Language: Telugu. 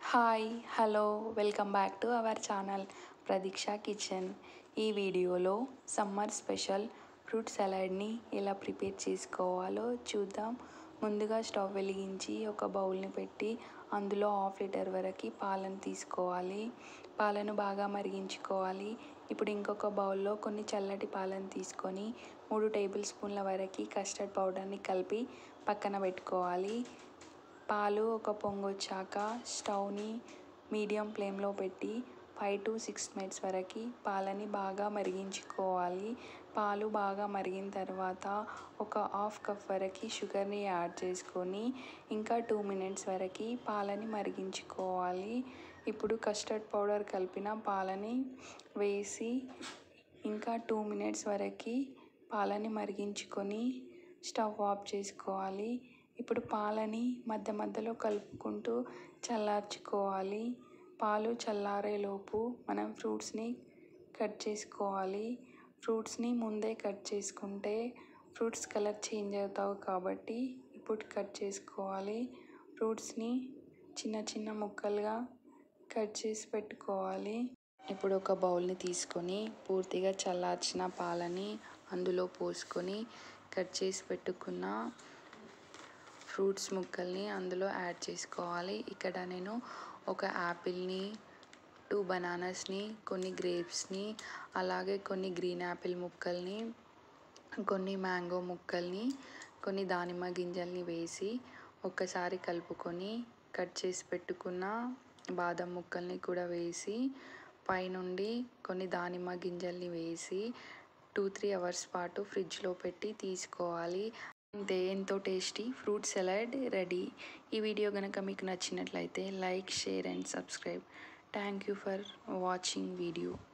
Hi hello welcome back to our channel Pradeeksha kitchen. ఈ వీడియోలో సమ్మర్ స్పెషల్ ఫ్రూట్ సలాడ్ని ఎలా ప్రిపేర్ చేసుకోవాలో చూద్దాం. ముందుగా స్టవ్ వెలిగించి ఒక బౌల్ని పెట్టి అందులో 1/2 లీటర్ వరకు పాలను తీసుకోవాలి. పాలను బాగా మరిగించుకోవాలి. ఇప్పుడు ఇంకొక బౌల్లో కొన్ని చల్లటి పాలను తీసుకొని 3 టేబుల్ స్పూన్ల వరకు కస్టర్డ్ పౌడర్ని కలిపి పక్కన పెట్టుకోవాలి. పాలు ఒక పొంగు వచ్చాక స్టవ్ని మీడియం ఫ్లేమ్లో పెట్టి 5 to 6 మినిట్స్ వరకు పాలని బాగా మరిగించుకోవాలి. పాలు బాగా మరిగిన తర్వాత ఒక 1/2 కప్ వరకు షుగర్ని యాడ్ చేసుకొని ఇంకా 2 మినిట్స్ వరకు పాలని మరిగించుకోవాలి. ఇప్పుడు కస్టర్డ్ పౌడర్ కలిపిన పాలని వేసి ఇంకా 2 మినిట్స్ వరకు పాలని మరిగించుకొని స్టవ్ ఆఫ్ చేసుకోవాలి. ఇప్పుడు పాలని మధ్య మధ్యలో కలుపుకుంటూ చల్లార్చుకోవాలి. పాలు చల్లారేలోపు మనం ఫ్రూట్స్ని కట్ చేసుకోవాలి. ఫ్రూట్స్ని ముందే కట్ చేసుకుంటే ఫ్రూట్స్ కలర్ చేంజ్ అవుతావు కాబట్టి ఇప్పుడు కట్ చేసుకోవాలి. ఫ్రూట్స్ని చిన్న చిన్న ముక్కలుగా కట్ చేసి పెట్టుకోవాలి. ఇప్పుడు ఒక బౌల్ని తీసుకొని పూర్తిగా చల్లార్చిన పాలని అందులో పోసుకొని కట్ చేసి పెట్టుకున్న ఫ్రూట్స్ ముక్కల్ని అందులో యాడ్ చేసుకోవాలి. ఇక్కడ నేను ఒక యాపిల్ని, 2 బనానాస్ని, కొన్ని గ్రేప్స్ని, అలాగే కొన్ని గ్రీన్ యాపిల్ ముక్కల్ని, కొన్ని మ్యాంగో ముక్కల్ని, కొన్ని దానిమ్మ గింజల్ని వేసి ఒక్కసారి కలుపుకొని కట్ చేసి పెట్టుకున్న బాదం ముక్కల్ని కూడా వేసి పైనుండి కొన్ని దానిమ్మ గింజల్ని వేసి 2-3 అవర్స్ పాటు ఫ్రిడ్జ్లో పెట్టి తీసుకోవాలి. అంతే, ఎంతో టేస్టీ ఫ్రూట్ సలాడ్ రెడీ. ఈ వీడియో కనుక మీకు నచ్చినట్లయితే like, share and subscribe. Thank you for watching video.